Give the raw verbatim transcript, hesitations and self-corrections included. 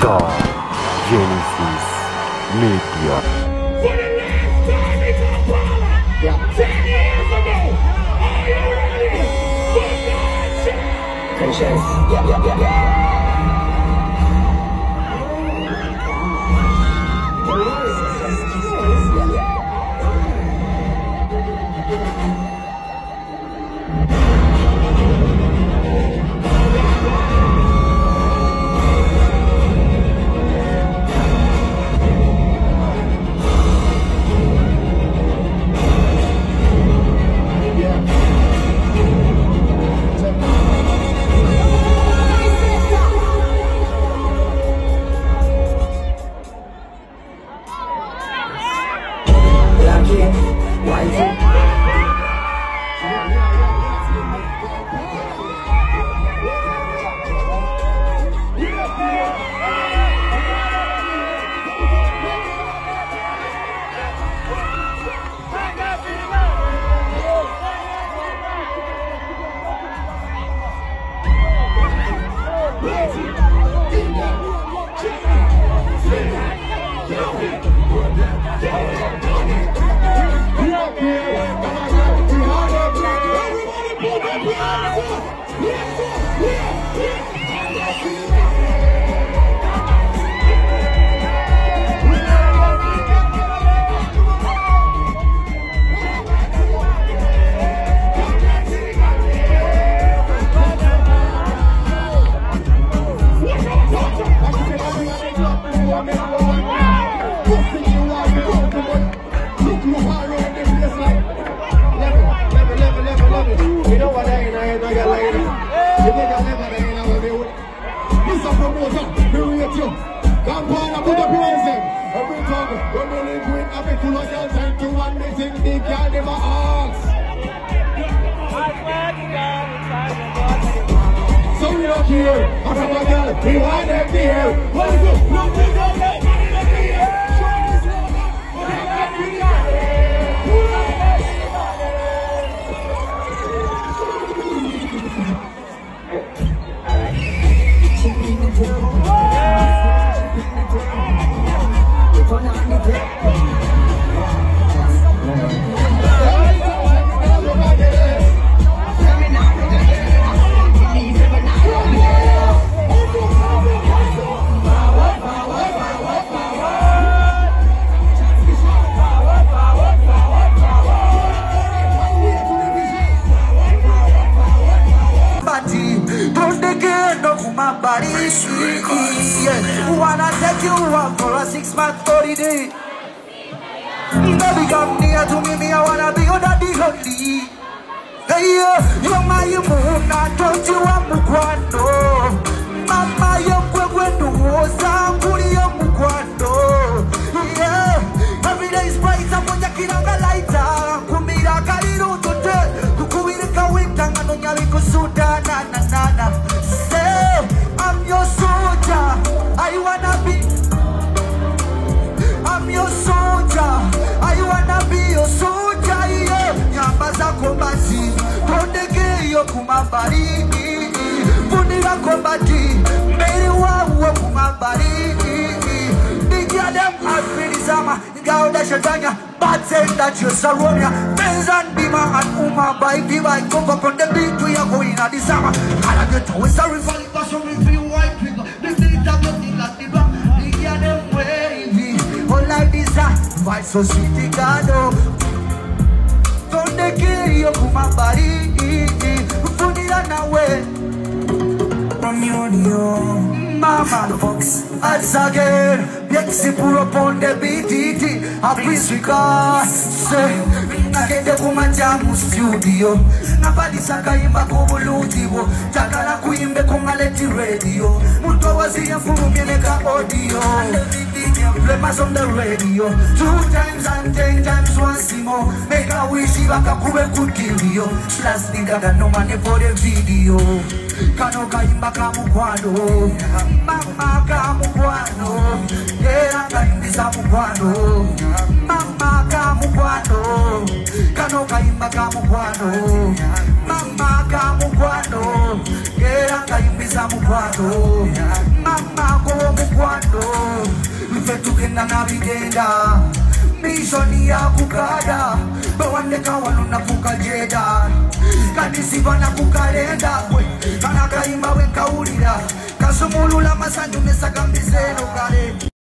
Star Genesis Media. For the last time in Kampala, yeah. ten years ago, are you ready for Koshons? Koshons, yeah, yeah, yeah, yeah. Kampala, put up your hands in. Every time when we live with a bit full of girls and to one missing the girl never asks. So we don't care. I'm from a girl, we want them there. What is it? No, we don't let money in the air. Show this love, but I got to be wanna take you out for a six month holiday. Baby, come near to me, me I wanna be your daddy honey. Hey, you're my moon, I told you I'm Mukwano. Mama, you're Kwendo, Zamburi, you're Mukwano. Yeah, every day is bright, I'm on your Kiranga lighter. Kumira Kariru to tell, Kukuirika Wintanga, no Yaliko Suda, na na na. I'm your soldier, I wanna be. I'm your soldier, I wanna be your soldier. Yeah, Yambaza Kombati, Pondeke Yokumabari, Punira Kombati, Mary Wawa Kumabari, Nigia them Afridizama, Gauda Shatanya, but say that you're Saronia, Benzan Bima and Uma by Viva, Coco on the beat, we are going at the summer. I get always sorry for it, but sorry for you, white people. The things are looking like the back, Nigia them wavy, all like this, why so sweet, Gado. Don't they kill you, Kumabari, Funira Nawe, from you, Mama, Fox, as again. Yexi puro ponde B T T, Afrika, say, Nakende kumanjamu studio, Nabadisa kaimba kubulutibo, Takala kuimbe kungaleti radio, Muto wazia furumye neka audio, and the V D play mass on the radio, two times and ten times once more, make a wish baka kube kukilio, last nigga got no money for the video. Kano kaimba kamukwano, Mama kamukwano, yeah kaimba kamukwano, Mama kamukwano, Kano kaimba kamukwano, Mama kamukwano, yeah kaimba kamukwano, Mama kamukwano. bwena bigenda Mishoni ya kukada Bewandeka wano na kukajeda Kanisiba na kukalenda Kanakaimba weka ulira Kasumulula masanju nesaka mbizeno kare